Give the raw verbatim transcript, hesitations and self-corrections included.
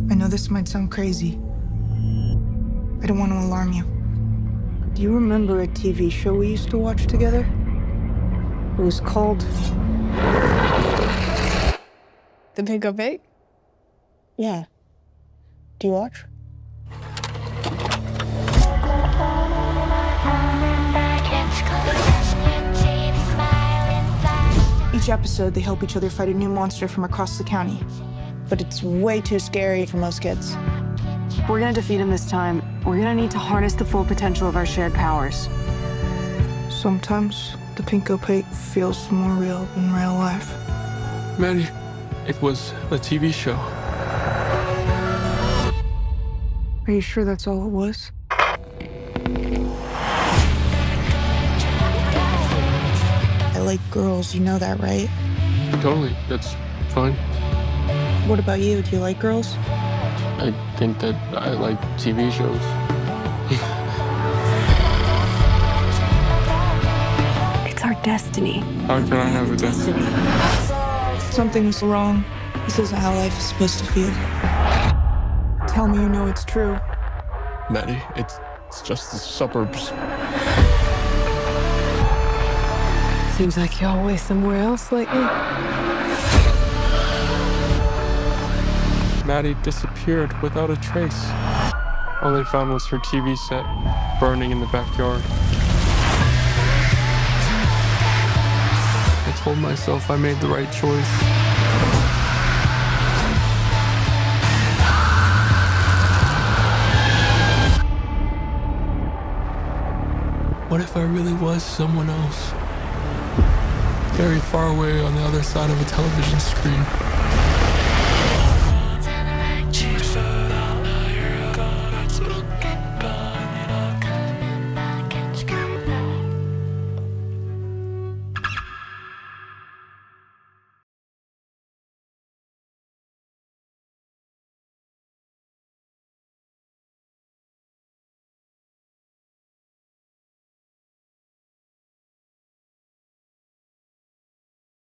I know this might sound crazy. I don't want to alarm you. Do you remember a T V show we used to watch together? It was called... The Pinko Pig? Yeah. Do you watch? Each episode, they help each other fight a new monster from across the county. But it's way too scary for most kids. We're gonna defeat him this time. We're gonna need to harness the full potential of our shared powers. Sometimes the Pinko Pig feels more real than real life. Maddie, it was a T V show. Are you sure that's all it was? I like girls, you know that, right? Totally, that's fine. What about you? Do you like girls? I think that I like T V shows. It's our destiny. How can I have a destiny? Something's wrong. This isn't how life is supposed to feel. Tell me you know it's true. Maddie, it's, it's just the suburbs. Seems like you're always somewhere else lately. Maddie disappeared without a trace. All they found was her T V set burning in the backyard. I told myself I made the right choice. What if I really was someone else? Very far away on the other side of a television screen.